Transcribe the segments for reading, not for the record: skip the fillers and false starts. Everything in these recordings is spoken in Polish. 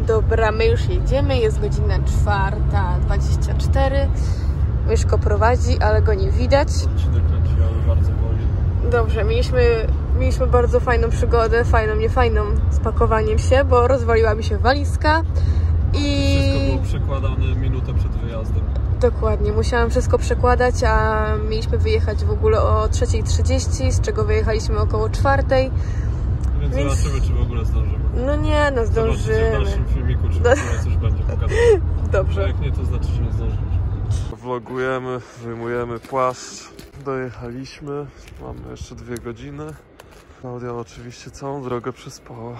Dobra, my już jedziemy, jest godzina 4:24. Myszko prowadzi, ale go nie widać. Odcinek leci, ale bardzo boli. Dobrze, mieliśmy bardzo fajną przygodę, niefajną z pakowaniem się, bo rozwaliła mi się walizka i... Wszystko było przekładane minutę przed wyjazdem. Dokładnie, musiałam wszystko przekładać, a mieliśmy wyjechać w ogóle o 3:30, z czego wyjechaliśmy około 4:00. Więc zobaczymy, czy w ogóle zdążymy. No nie, no zdążymy. Zobaczycie w dalszym filmiku, czy w ogóle coś będzie pokazane. Dobrze. A jak nie, to znaczy, że nie zdążymy. Vlogujemy, wyjmujemy płaszcz. Dojechaliśmy, mamy jeszcze 2 godziny. Klaudia oczywiście całą drogę przespała.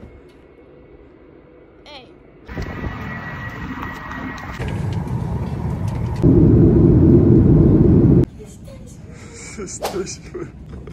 Ej. Jesteśmy.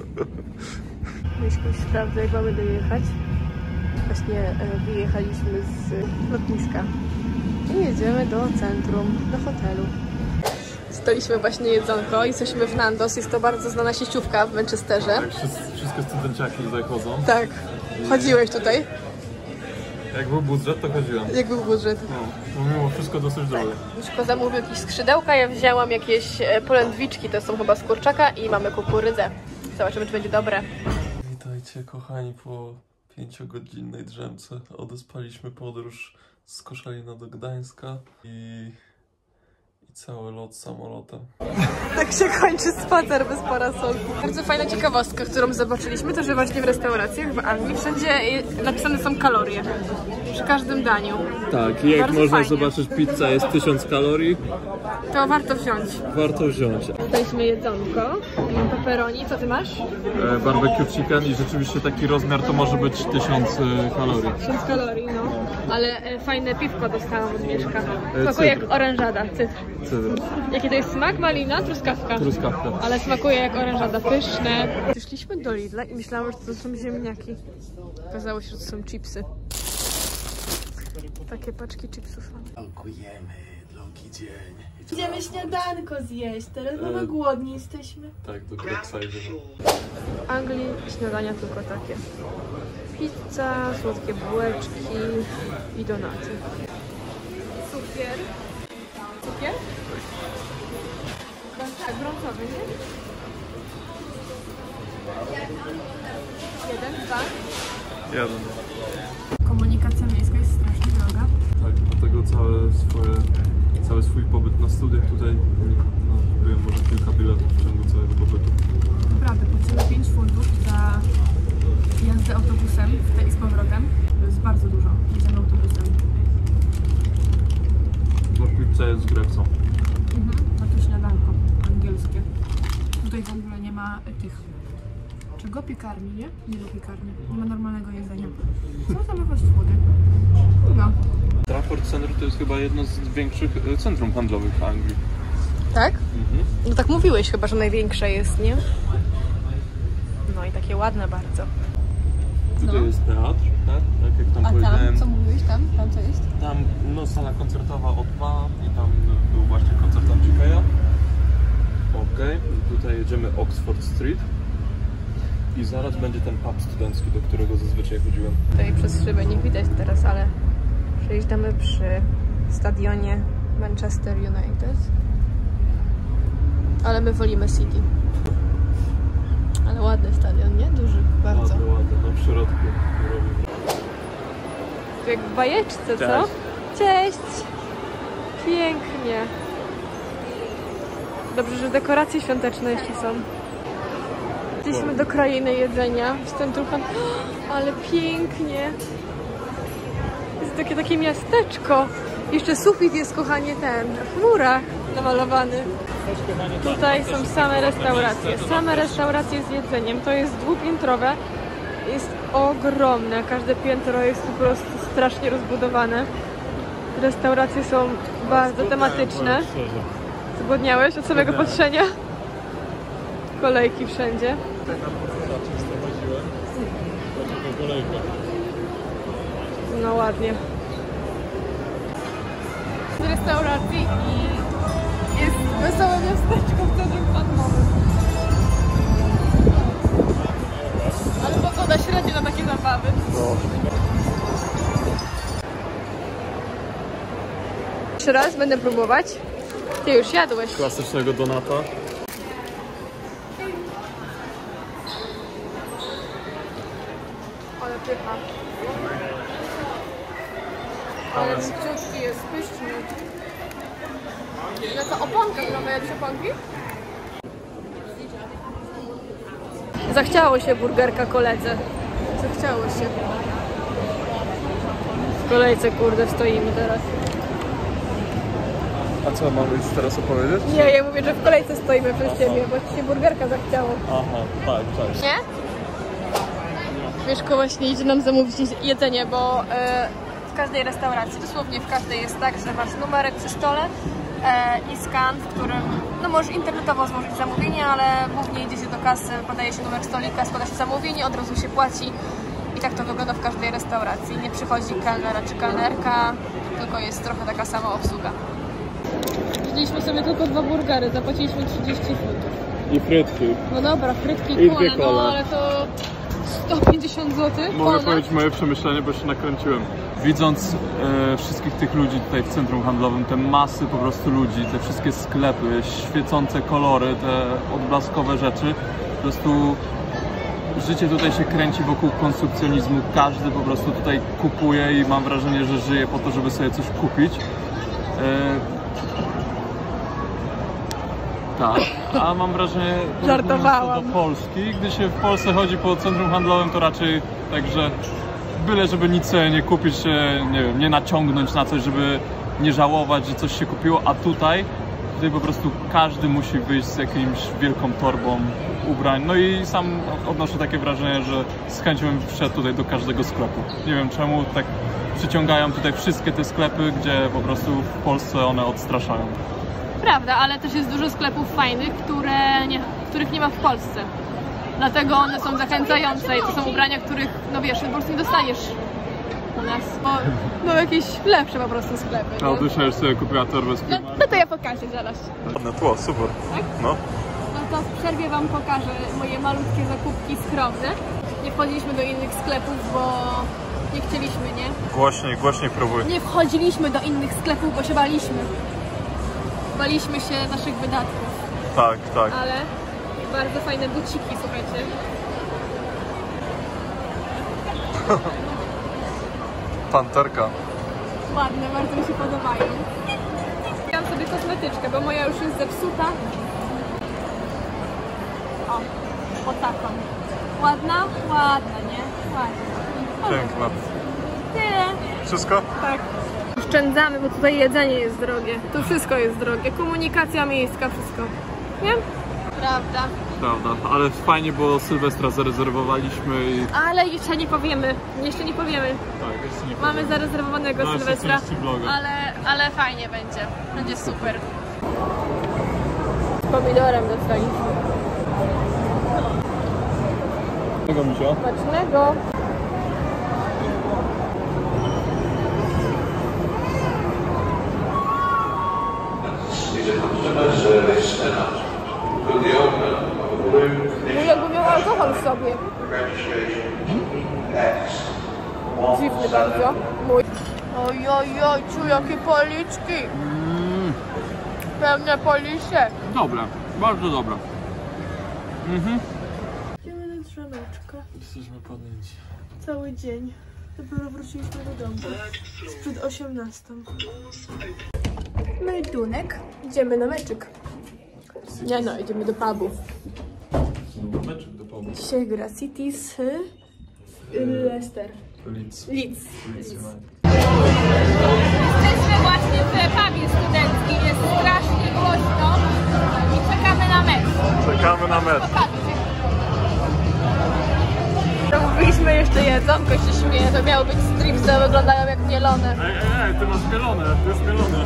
Myśmy sprawdzę, jak mamy dojechać. Właśnie wyjechaliśmy z lotniska i jedziemy do centrum, do hotelu. Staliśmy właśnie jedzonko, jesteśmy w Nando's, jest to bardzo znana sieciówka w Manchesterze. Tak, wszystkie studenciaki tutaj chodzą. Tak, chodziłeś tutaj? Jak był budżet, to chodziłem. Jak był budżet? No, mimo wszystko dosyć drogie. Myszko zamówił jakieś skrzydełka, ja wzięłam jakieś polędwiczki, to są chyba z kurczaka i mamy kukurydzę. Zobaczymy, czy będzie dobre. Witajcie kochani po 5-godzinnej drzemce. Odespaliśmy podróż z Koszalina do Gdańska i cały lot samolotem. Tak się kończy spacer bez parasolku. Bardzo fajna ciekawostka, którą zobaczyliśmy, to że właśnie w restauracjach w Anglii wszędzie napisane są kalorie. Przy każdym daniu. Tak, i jak bardzo można fajnie zobaczyć, pizza jest 1000 kalorii. To warto wziąć. Warto wziąć. Daliśmy jedzonko, mam pepperoni, co ty masz? Barbecue chicken i rzeczywiście taki rozmiar to może być 1000 kalorii. 1000 kalorii, no. Ale fajne piwko dostałam od Mieszka. Smakuje jak orężada, cytr. Jaki to jest smak? Malina? Truskawka? Truskawka. Ale smakuje jak orężada, pyszne. Przyszliśmy do Lidla i myślałam, że to są ziemniaki. Okazało się, że to są chipsy. Takie paczki chipsów są. Dziękujemy, długi dzień. Idziemy śniadanko zjeść, teraz mamy głodni jesteśmy. Tak, do Kreksa jedziemy. W Anglii śniadania tylko takie. Pizza, słodkie bułeczki i donaty. Cukier. Cukier? Tak, brązowy, nie? 1, 2. 1. Komunikacja miejska jest strasznie droga. Tak, dlatego cały swój pobyt na studiach tutaj kupiłem może kilka biletów w ciągu całego pobytu. Naprawdę, płacimy 5 funtów za jazdę autobusem i z powrotem. To jest bardzo dużo. Jedziemy autobusem. Bo pizza jest z Greksa. Takie śniadanko angielskie. Tutaj w ogóle nie ma tych... Czego? Piekarni, nie? Nie ma piekarni. Nie ma normalnego jedzenia. Są same fast foody. No. Trafford Center to jest chyba jedno z większych centrum handlowych w Anglii. Tak? No tak mówiłeś chyba, że największe jest, nie? No i takie ładne bardzo. Tutaj jest teatr, tak? Tak jak tam powiedziałem. Tam, co mówiłeś? Tam co jest? Tam sala koncertowa O2 i tam był właśnie koncert Andrzejka. Okej, tutaj jedziemy Oxford Street. I zaraz będzie ten pub studencki, do którego zazwyczaj chodziłem. Tutaj przez szybę nie widać teraz, ale przejeżdżamy przy stadionie Manchester United. Ale my wolimy City. Ale ładny stadion, nie? Duży, bardzo. Ładny, no w środku. Jak w bajeczce, co? Cześć. Cześć! Pięknie. Dobrze, że dekoracje świąteczne jeszcze są. Jesteśmy do krainy jedzenia w centrum handlu. Ale pięknie! Jest takie miasteczko. Jeszcze sufit jest, kochanie, w murach namalowany. Tutaj są same restauracje z jedzeniem. To jest dwupiętrowe. Jest ogromne. Każde piętro jest po prostu strasznie rozbudowane. Restauracje są bardzo tematyczne. Zgłodniałeś od samego patrzenia? Kolejki wszędzie. No ładnie. Z restauracji i jest wesołe miasteczko w centrum handlowym. Ale pogoda średnio na takie zabawy. No. Jeszcze raz będę próbować. Ty już jadłeś. Klasycznego donata. Ale pycha. Ale mięciutki jest, pyszny. No to oponka, mamy jakieś oponki? Zachciało się burgerka koledze. Zachciało się. W kolejce, kurde, stoimy teraz. A co, mamy już teraz opowiedzieć? Nie, ja mówię, że w kolejce stoimy przez ciebie, bo ci się burgerka zachciało. Aha, tak. Nie? Mieszko właśnie idzie nam zamówić jedzenie, bo w każdej restauracji, dosłownie w każdej jest tak, że masz numerek przy stole i skan, w którym no możesz internetowo złożyć zamówienie, ale głównie idzie się do kasy, podaje się numer stolika, składa się zamówienie, od razu się płaci i tak to wygląda w każdej restauracji. Nie przychodzi kelner czy kelnerka, tylko jest trochę taka sama obsługa. Wzięliśmy sobie tylko 2 burgery, zapłaciliśmy 30 funtów. I frytki. No dobra, frytki I i dwie cola, no ale to 150 zł. Mogę powiedzieć moje przemyślenie, bo się nakręciłem. Widząc wszystkich tych ludzi tutaj w centrum handlowym, te masy po prostu ludzi, te wszystkie sklepy, świecące kolory, te odblaskowe rzeczy, po prostu życie tutaj się kręci wokół konsumpcjonizmu. Każdy po prostu tutaj kupuje i mam wrażenie, że żyje po to, żeby sobie coś kupić. Tak, a mam wrażenie, Żartowałam. do Polski, gdy się w Polsce chodzi po centrum handlowym, to raczej tak, że byle żeby nic sobie nie kupić, się, nie wiem, nie naciągnąć na coś, żeby nie żałować, że coś się kupiło, a tutaj po prostu każdy musi wyjść z jakimś wielką torbą ubrań. No i sam odnoszę takie wrażenie, że z chęcią bym wszedł tutaj do każdego sklepu. Nie wiem czemu tak przyciągają tutaj wszystkie te sklepy, gdzie po prostu w Polsce one odstraszają. Prawda, ale też jest dużo sklepów fajnych, których nie ma w Polsce. Dlatego one są zachęcające i to są ubrania, których, no wiesz, po prostu nie dostaniesz u nas, bo no jakieś lepsze po prostu sklepy. A Dusia już sobie kupiła torbę z Primark. No to ja pokażę zaraz. Ładne tło, super. Tak? No. No to w przerwie wam pokażę moje malutkie zakupki skromne. Nie wchodziliśmy do innych sklepów, bo nie chcieliśmy, nie? Głośniej próbuj. Nie wchodziliśmy do innych sklepów, bo się baliśmy. Baliśmy się naszych wydatków. Tak. Ale bardzo fajne buciki, słuchajcie. Panterka. Ładne, bardzo mi się podobają. Kupiłam sobie kosmetyczkę, bo moja już jest zepsuta. O taką. Ładna? Ładna, nie? Ładna. Piękna. Tyle. Wszystko? Tak. Oszczędzamy, bo tutaj jedzenie jest drogie. Tu wszystko jest drogie. Komunikacja miejska, wszystko. Nie? Prawda. Ale fajnie, bo Sylwestra zarezerwowaliśmy i... Ale jeszcze nie powiemy. Jeszcze nie powiemy. Tak, jeszcze nie Mamy zarezerwowanego No, Sylwestra, jest vloga. ale fajnie będzie. Będzie super. Z pomidorem dostaliśmy. Czego mi się? Smacznego. Jakby miał alkohol w sobie. Dziwny bardzo. Mój. Ojojoj, czuj jakie policzki. Pełne polisie. Dobre, bardzo dobre. Idziemy na drzemeczkę. Jesteśmy podjęci. Cały dzień. Dopiero wróciliśmy do domu. Sprzed 18. Meldunek. Idziemy na meczyk. Nie no, idziemy do pubu. Meczek do połowy. Dzisiaj gra City z Leicester. Leeds. Jesteśmy właśnie w pubie studenckim. Jest strasznie głośno i czekamy na mecz. Czekamy na mecz. Zamówiliśmy jeszcze jedzonko, się śmieje. To miało być stripsy, wyglądają jak mielone. Ej, ty masz mielone, to jest mielone.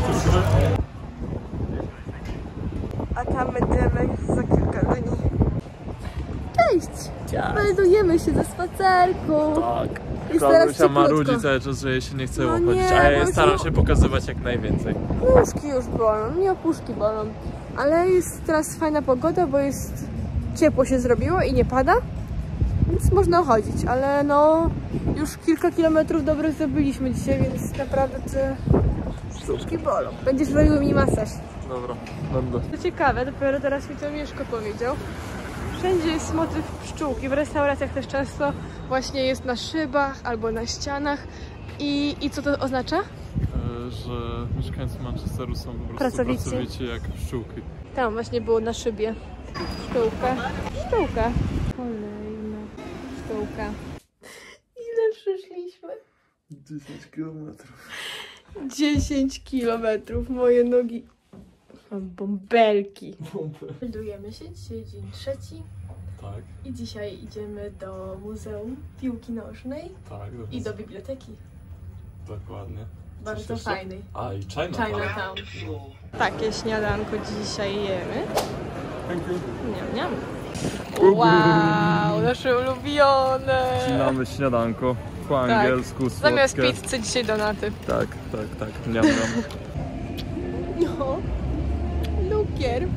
A tam będziemy za kilka dni. Cześć! Meldujemy się ze spacerku. Tak. Jest teraz Klaudusia marudzi cieplutko. cały czas, że jej się nie chce No uchodzić, nie, a ja bo staram się- się pokazywać jak najwięcej. Nóżki już bolą, nie opuszki bolą. Ale jest teraz fajna pogoda, bo jest ciepło się zrobiło i nie pada. Więc można chodzić, ale no już kilka kilometrów dobrych zrobiliśmy dzisiaj, więc naprawdę Pszczółki bolą. Będziesz robił mi masaż. Dobra, będę. To ciekawe, dopiero teraz mi to Mieszko powiedział. Wszędzie jest motyw pszczółki, w restauracjach też często właśnie jest na szybach albo na ścianach. I co to oznacza? Że mieszkańcy Manchesteru są po prostu pracowici jak pszczółki. Tam właśnie było na szybie. Pszczółka. Pszczółka. Kolejna pszczółka. Ile przyszliśmy? 10 kilometrów. 10 kilometrów. Moje nogi. Mam bąbelki. Meldujemy się. Dzisiaj dzień trzeci. Tak. I dzisiaj idziemy do Muzeum Piłki Nożnej. Tak. I do biblioteki. Dokładnie. Bardzo fajnej. A, i Chinatown. Takie śniadanko dzisiaj jemy. Thank you. Niam, niam. Wow, nasze ulubione. Wcinamy śniadanko po angielsku, słodkie. Zamiast pizzy dzisiaj donaty. Tak. Niam, niam. No. Lukier.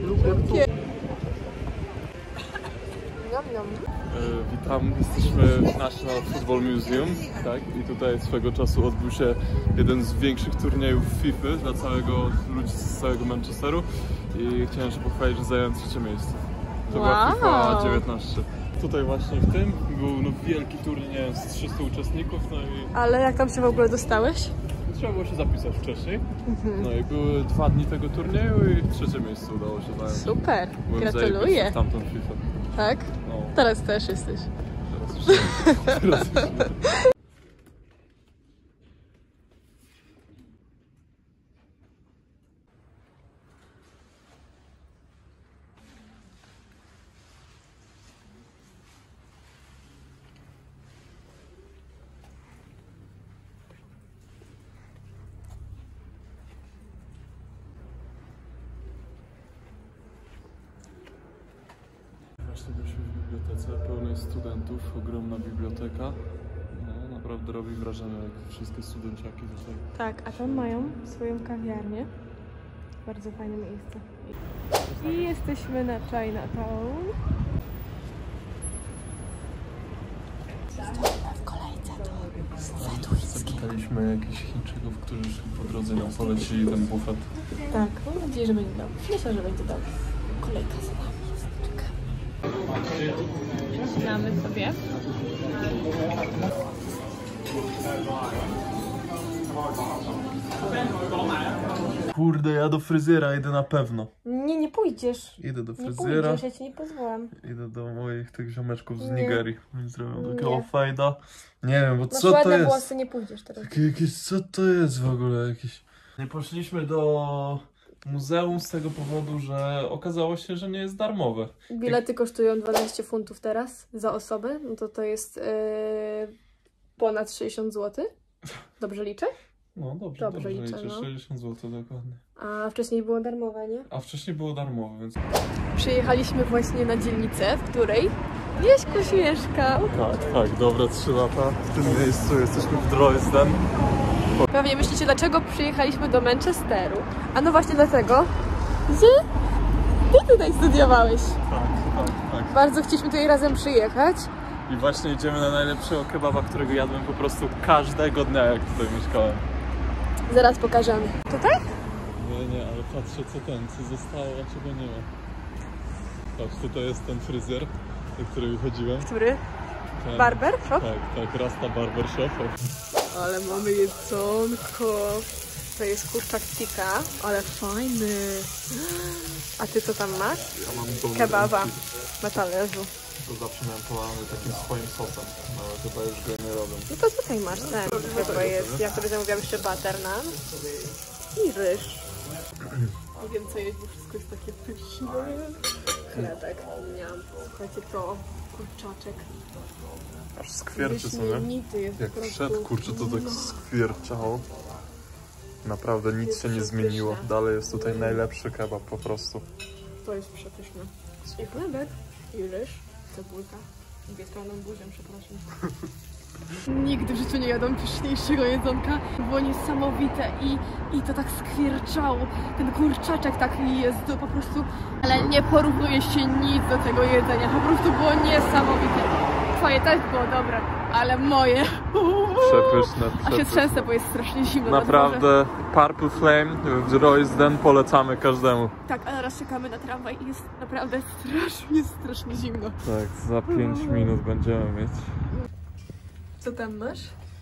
Niam, niam. Witam, jesteśmy w National Football Museum, tak? I tutaj swego czasu odbył się jeden z większych turniejów FIFA dla ludzi z całego Manchesteru i chciałem się pochwalić, że zająłem trzecie miejsce. To była FIFA 19. Tutaj właśnie w tym był wielki turniej, nie wiem, z 300 uczestników, no i... Ale jak tam się w ogóle dostałeś? Trzeba było się zapisać wcześniej. No i były 2 dni tego turnieju i trzecie miejsce udało się zająć. Super, Byłem gratuluję. w tamtą FIFA. Tak? No. Teraz też jesteś. Teraz Właśnie byliśmy w bibliotece pełnej studentów, ogromna biblioteka. No, naprawdę robi wrażenie, jak wszystkie studenciaki tutaj. Tak, a tam mają swoją kawiarnię. Bardzo fajne miejsce. I jesteśmy na Chinatown. W kolejce do Swetuńskiej. Zapytaliśmy jakichś Chińczyków, którzy po drodze nam polecili ten bufet. Tak, mam nadzieję, że będzie dobrze. Myślę, że będzie dobrze. Kolejka za nami jest. Czekamy. Zaczynamy sobie. Kurde, ja do fryzjera idę na pewno. Nie pójdziesz. Idę do Nie fryzjera. pójdziesz, ja ci nie pozwalam. Idę do moich tych ziomeczków z Nie. Nigerii. Oni zrobią takiego Nie. fejda. Nie wiem, bo Masz co to ładne jest? włosy, nie pójdziesz teraz. Co to jest w ogóle jakieś? Nie poszliśmy do muzeum z tego powodu, że okazało się, że nie jest darmowe. Bilety kosztują 12 funtów teraz za osobę, no to jest ponad 60 zł. Dobrze liczę? No dobrze, Dobrze liczę, liczę, no. 60 zł dokładnie. A wcześniej było darmowe, nie? A wcześniej było darmowe, więc... Przyjechaliśmy właśnie na dzielnicę, w której Jeśkuś mieszkał. Tak, dobre 3 lata w tym miejscu, jesteśmy w Droysden. Pewnie myślicie, dlaczego przyjechaliśmy do Manchesteru? A no właśnie dlatego, że ty tutaj studiowałeś. Tak. Bardzo chcieliśmy tutaj razem przyjechać. I właśnie idziemy na najlepszego kebaba, którego jadłem po prostu każdego dnia, jak tutaj mieszkałem. Zaraz pokażemy. Tutaj? Nie, ale patrzę co zostało, a czego nie ma. Patrz, tutaj jest ten fryzjer, do którego chodziłem. Który? Ten, Barber shop? Tak, Rasta Barber Shop. Ale mamy jedzonko. To jest kurczak tikka, ale fajny. A ty co tam masz? Ja mam domy Kebaba ręki. na talerzu. To zawsze miałem polany takim swoim sosem, no ale chyba już go nie robię. No to tutaj masz ten. Chyba jest. Ja sobie zamówiłam jeszcze butter naan i ryż. Nie wiem co jeść, bo wszystko jest takie pyszne. Chlebek, miałam. Słuchajcie, to kurczaczek. Aż skwierczy sobie. Wyśmienity jest Jak po prostu. wszedł, kurczę, to tak skwierczało. Naprawdę nic Jest się nie zmieniło. przepyszne. Dalej jest tutaj najlepszy kebab po prostu. To jest przepyszne. I chlebek, i ryż, cebulka. Mówię z pełną buzią, przepraszam. Nigdy w życiu nie jadłam pyszniejszego jedzonka. Było niesamowite i to tak skwierczało. Ten kurczaczek taki jest po prostu... Ale nie porównuje się nic do tego jedzenia. Po prostu było niesamowite. Twoje też było dobre. ale moje. Przepyszne, A się trzęsę, bo jest strasznie zimno. Naprawdę Purple Flame w Roysden polecamy każdemu. Tak, a teraz czekamy na tramwaj i jest naprawdę strasznie zimno. Tak, za 5 minut będziemy mieć. Co tam masz?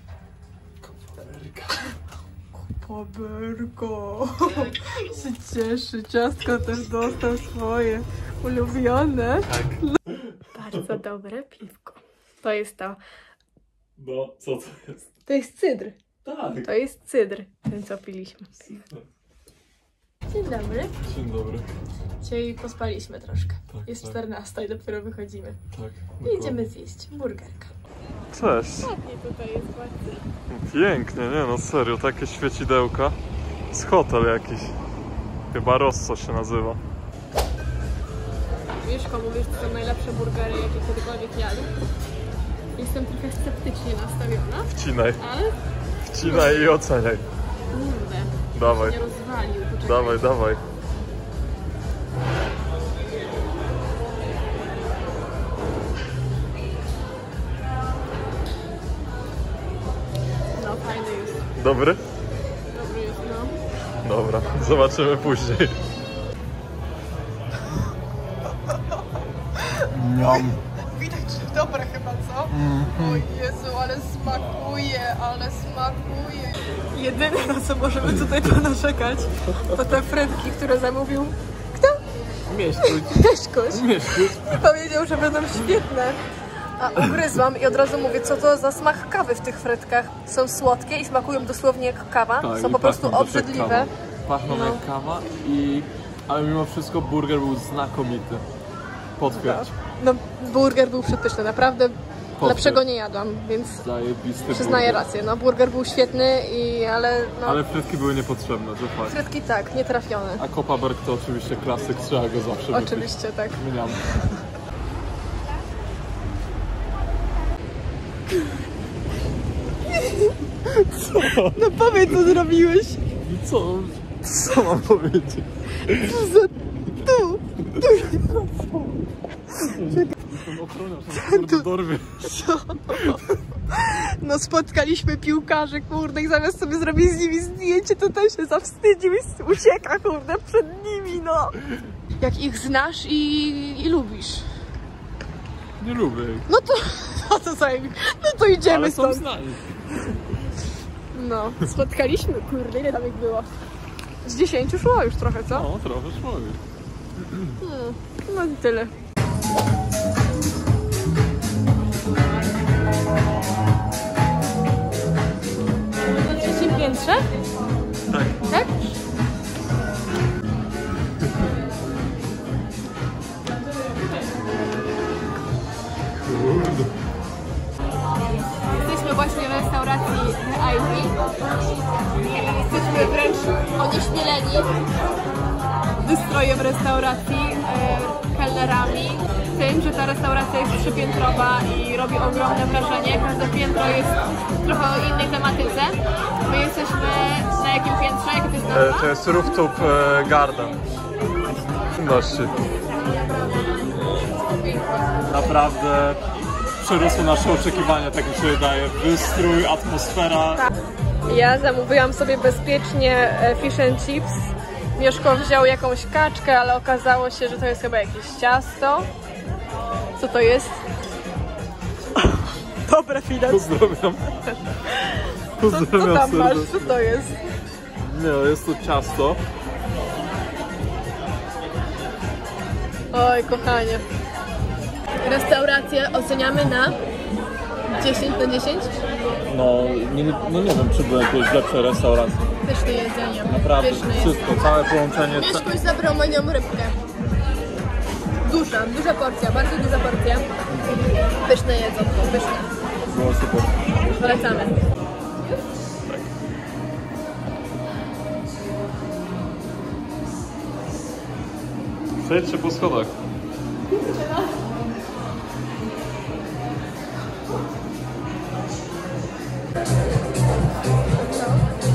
Koperko. Się cieszy, ciastko też dostał swoje ulubione. Tak. Bardzo dobre piwko. To jest to. No, co to jest? To jest cydr. Tak. To jest cydr, ten co piliśmy. Dzień dobry. Dzień dobry. Dzisiaj pospaliśmy troszkę. Tak, Jest tak. 14 i dopiero wychodzimy. Tak. I idziemy zjeść burgerka. Cześć. Ładnie tutaj jest bardzo. Pięknie, nie no serio, takie świecidełka. Z hotel jakiś. Chyba Rosso się nazywa. Mieszko mówisz, że to są najlepsze burgery, jakie kiedykolwiek jadł. Jestem trochę sceptycznie nastawiona, Wcinaj. ale Wcinaj i oceniaj. kurde, Dawaj. nie rozwalił. Poczekaj. Dawaj, dawaj. No fajny jest. Dobry? Dobry jest, no. Dobra, zobaczymy później. Miam. Widać, że dobre chyba, co? O Jezu, ale smakuje. Jedyne, na co możemy tutaj ponarzekać, to te frytki, które zamówił kto? Mieszkuś. Powiedział, że będą świetne. A ugryzłam i od razu mówię, co to za smak kawy w tych frytkach. Są słodkie i smakują dosłownie jak kawa. Tak, są po prostu obrzydliwe. Pachną No. jak kawa ale mimo wszystko burger był znakomity. Potwierdź. No, burger był przepyszny, naprawdę lepszego nie jadłam, więc Zajebisty przyznaję burger. rację. No, burger był świetny, ale no, Ale frytki były niepotrzebne, to fakt. frytki tak, nie trafione. A Kopparberg to oczywiście klasyk, trzeba go zawsze wypić. Oczywiście, tak. Mniam. No powiedz, co zrobiłeś. Co mam powiedzieć? Tu. Jestem ochroniarz, dorwie. No spotkaliśmy piłkarzy, kurde, i zamiast sobie zrobić z nimi zdjęcie, to ten się zawstydził i ucieka, kurde, przed nimi, no. Jak ich znasz i lubisz. Nie lubię ich. No to zajmie. No to idziemy Ale są stąd. znani. No, spotkaliśmy, kurde, ile tam ich było? Z 10 szło już trochę, co? No, trochę człowiek. No i tyle. Na trzecim piętrze? Tak. Tak? Jesteśmy właśnie w restauracji The Ivy. Jesteśmy wręcz onieśmieleni wystrojem restauracji, kelnerami, tym, że ta restauracja jest trzypiętrowa i robi ogromne wrażenie. Każde piętro jest trochę o innej tematyce. My jesteśmy na jakim piętrze? Jak to jest nazwa? To jest Rooftop Garden. Czynności. Naprawdę przerosło nasze oczekiwania, tak mi się wydaje. Wystrój, atmosfera. Ja zamówiłam sobie bezpiecznie fish and chips. Mieszko wziął jakąś kaczkę, ale okazało się, że to jest chyba jakieś ciasto. Co to jest? Dobre widać. Pozdrawiam. Co Pozdrawiam tam masz? serdecznie. Co to jest? Nie, jest to ciasto. Oj, kochanie. Restaurację oceniamy na 10 na 10? No nie wiem, czy były jakieś lepsze restauracje. Pyszne jedzenie. Naprawdę, Pyszne jest. wszystko, całe połączenie. Mieszkuś zabrał moją rybkę. Duża porcja, bardzo duża porcja. Pyszne jedzonko, pyszne. Było super. Polecamy. Przejdźcie po schodach.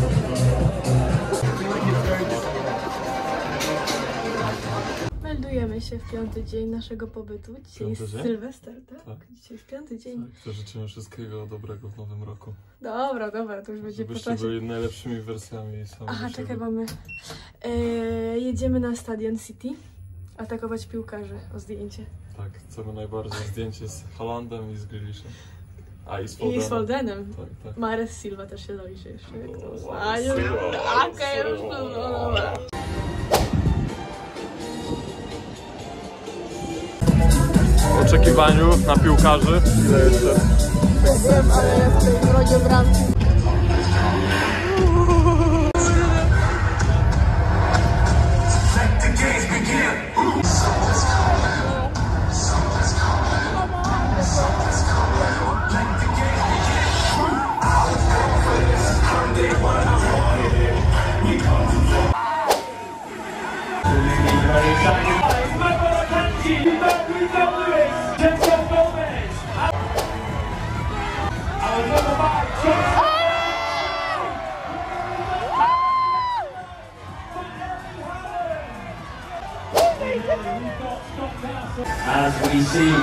Meldujemy Witamy się w 5. dzień naszego pobytu. Dzisiaj jest Sylwester, tak? Dzisiaj jest 5. dzień. Tak, to życzymy wszystkiego dobrego w nowym roku. Dobra, to już będzie po czasie. byli najlepszymi wersjami. Aha, czekaj, mamy... jedziemy na Stadion City atakować piłkarzy o zdjęcie. Tak, chcemy najbardziej zdjęcie z Haalandem i z Grealishem. A i z Fodenem. I z Fodenem. Tak. Mahrez Silva też się zaliczy jeszcze. Okej, już dobra. W oczekiwaniu na piłkarzy. Ile jeszcze? Wiem, ale ja tutaj w rodzie bramki. As we see,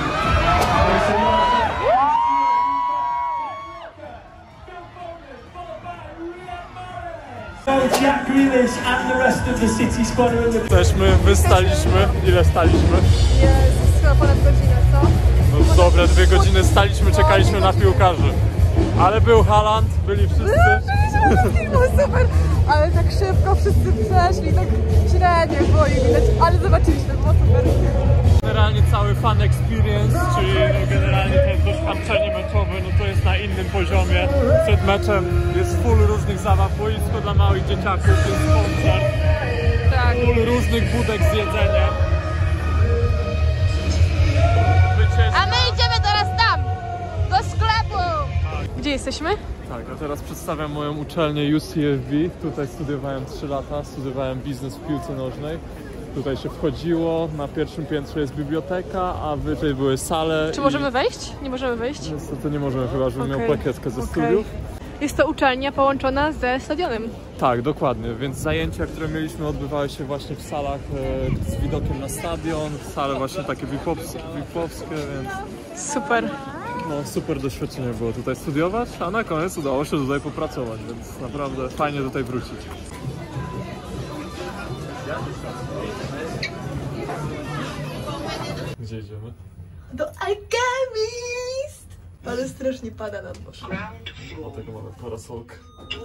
Jack Grealish and the rest of the City squad are in the... Jesteśmy, wystaliśmy. Ile staliśmy? Jezus, chyba ponad godzinę, co? No dobre 2 godziny staliśmy, czekaliśmy na piłkarzy. Ale był Haaland, byli wszyscy. Było super, ale tak szybko wszyscy przeszli, tak średnio było ich widać, ale zobaczyliśmy, było super. Generalnie cały fan experience, czyli no generalnie to doświadczenie meczowe, no to jest na innym poziomie. Przed meczem jest full różnych zabaw, boisko dla małych dzieciaków, jest koncert, Tak. full różnych budek z jedzeniem. A my idziemy teraz tam, do sklepu! Gdzie jesteśmy? Tak, a teraz przedstawiam moją uczelnię UCFB. Tutaj studiowałem 3 lata, studiowałem biznes w piłce nożnej. Tutaj się wchodziło, na pierwszym piętrze jest biblioteka, a wyżej były sale. Czy możemy wejść? Nie możemy wejść? Niestety nie możemy, chyba żebym miał plakietkę ze studiów. Jest to uczelnia połączona ze stadionem. Tak, dokładnie, więc zajęcia, które mieliśmy, odbywały się właśnie w salach z widokiem na stadion, sale właśnie takie VIP-owskie, więc Super. no, super doświadczenie było tutaj studiować, a na koniec udało się tutaj popracować, więc naprawdę fajnie tutaj wrócić. Gdzie idziemy? Do Alchemist! Ale strasznie pada na dworze. Dlatego mamy parasolkę.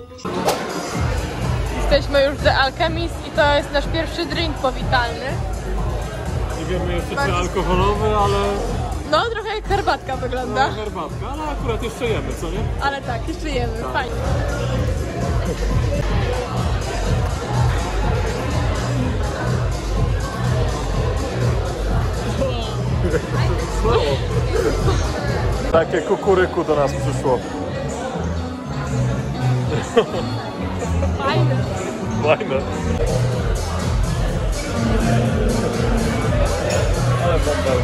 Jesteśmy już The Alchemist i to jest nasz pierwszy drink powitalny. Nie wiemy jeszcze czy alkoholowy, ale... No, trochę jak herbatka wygląda. No, herbatka, ale akurat jeszcze jemy, co nie? Ale tak, jeszcze jemy, fajnie. Takie kukuryku do nas przyszło. Fajne. Fajne. Ale bąbel.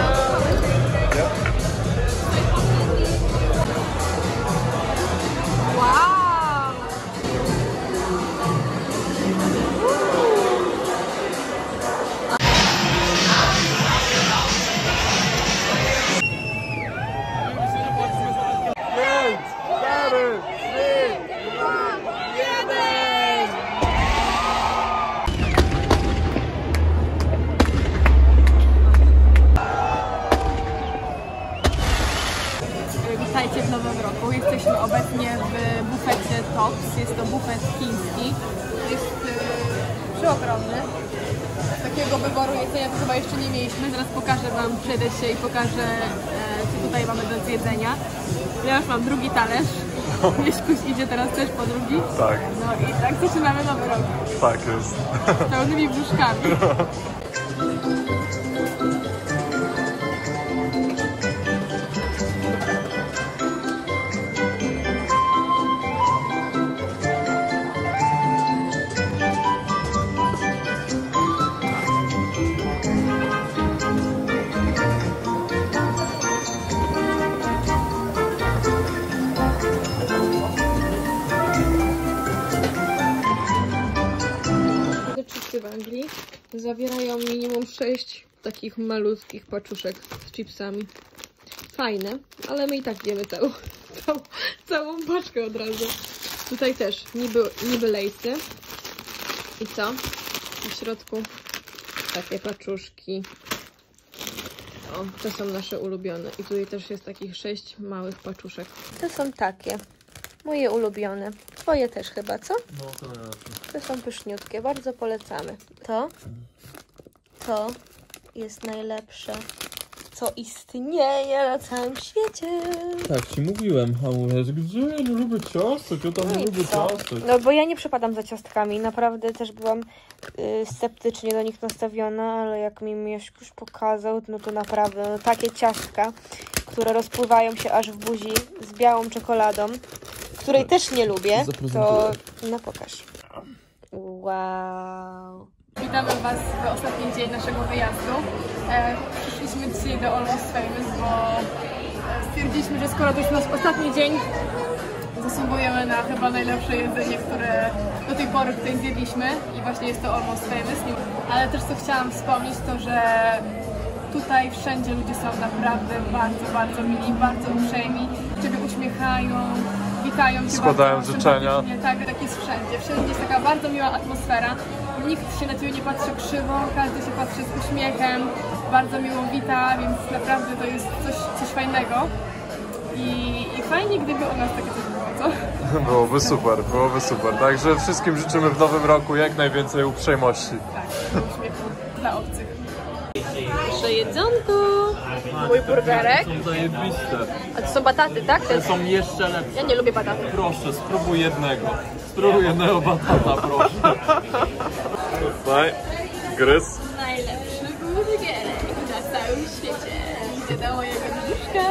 Wow! Witajcie w nowym roku. Jesteśmy obecnie w bufecie Tops. Jest to bufet chiński. Jest przeogromny. Takiego wyboru jedzenia to chyba jeszcze nie mieliśmy. Zaraz pokażę Wam, przejdę się i pokażę, co tutaj mamy do zjedzenia. Ja już mam drugi talerz. Mieszkuś idzie teraz też po drugi. Tak. No i tak zaczynamy nowy rok. Tak jest. Pełnymi brzuszkami. W Anglii zawierają minimum 6 takich malutkich paczuszek z chipsami. Fajne, ale my i tak wiemy całą paczkę od razu. Tutaj też niby lejsy. I co? W środku takie paczuszki. O, to są nasze ulubione. I tutaj też jest takich 6 małych paczuszek. To są takie. Moje ulubione. Twoje też chyba, co? No to najlepsze. To są pyszniutkie. Bardzo polecamy. To jest najlepsze, co istnieje na całym świecie. Tak, ci mówiłem, a mówisz, gdzie ja nie lubię ciastek, ja tam nie lubię ciastek. No bo ja nie przepadam za ciastkami, naprawdę też byłam sceptycznie do nich nastawiona, ale jak mi Mieszkuś pokazał, no to naprawdę no, takie ciastka, które rozpływają się aż w buzi z białą czekoladą, której też nie lubię, to no pokaż. Wow. Witamy Was w ostatni dzień naszego wyjazdu. Przyszliśmy dzisiaj do Almost Famous, bo stwierdziliśmy, że skoro to jest nasz ostatni dzień, zasługujemy na chyba najlepsze jedzenie, które do tej pory tutaj zjedliśmy i właśnie jest to Almost Famous. Ale też co chciałam wspomnieć, to że tutaj wszędzie ludzie są naprawdę bardzo, bardzo mili, bardzo uprzejmi, Ciebie uśmiechają, witają Cię, składają życzenia. Tak jest wszędzie. Wszędzie jest taka bardzo miła atmosfera. Nikt się na Ciebie nie patrzy krzywo, każdy się patrzy z uśmiechem, bardzo miło wita, więc naprawdę to jest coś fajnego. I fajnie, gdyby u nas takie coś było, co? Byłoby super. Także wszystkim życzymy w nowym roku jak najwięcej uprzejmości. Tak, uśmiechu dla obcych. Nasze jedzonko! Mój burgerek. Są zajebiste. A to są bataty, tak? Te są jeszcze lepsze. Ja nie lubię batatów. Proszę, spróbuj jednego. Spróbuj jednego batata, proszę. Daj, gryz. Najlepszy burgerek na całym świecie. Idzie do mojego brzuszka.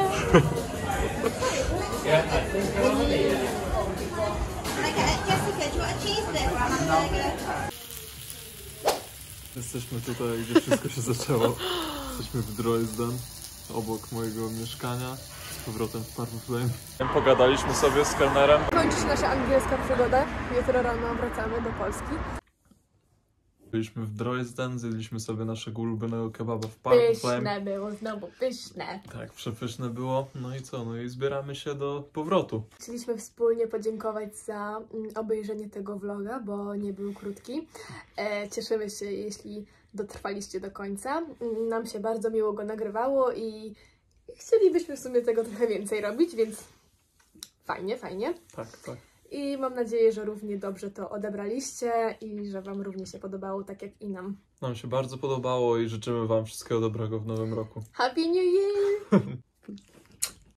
Jesteśmy tutaj, gdzie wszystko się zaczęło. Jesteśmy w Dresden, obok mojego mieszkania. Z powrotem w Parflame. Pogadaliśmy sobie z kelnerem. Kończy się nasza angielska przygoda. Jutro rano wracamy do Polski. Byliśmy w Dresden, zjedliśmy sobie naszego ulubionego kebaba w Parflame. Pyszne było, znowu pyszne. Tak, przepyszne było. No i co? No i zbieramy się do powrotu. Chcieliśmy wspólnie podziękować za obejrzenie tego vloga, bo nie był krótki. Cieszymy się, jeśli dotrwaliście do końca. Nam się bardzo miło go nagrywało i chcielibyśmy w sumie tego trochę więcej robić, więc fajnie. Tak. I mam nadzieję, że równie dobrze to odebraliście i że Wam również się podobało, tak jak i nam. Nam się bardzo podobało i życzymy Wam wszystkiego dobrego w nowym roku. Happy New Year!